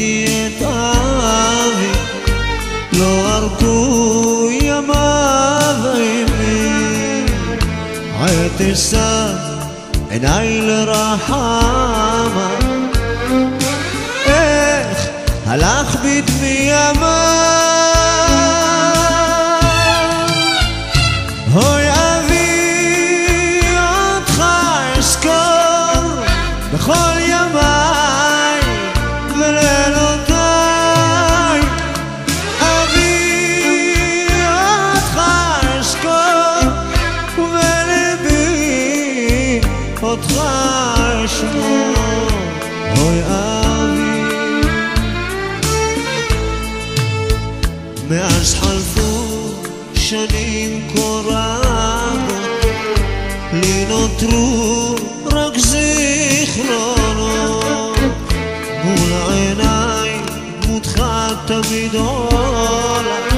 כי את אבי לא ארכו ימיו עימי עת אשא עיניי לרחמה איך הלך בדמי ימיו אוי אבי אותך אזכור בכל ימיי ולילותיי אבי אותך אזכור ובלבי אותך אשמור אוי אבי מאז חלפו שנים כה רבות לי נותרו רק זיכרונות מול עיניי דמותך תמיד עולה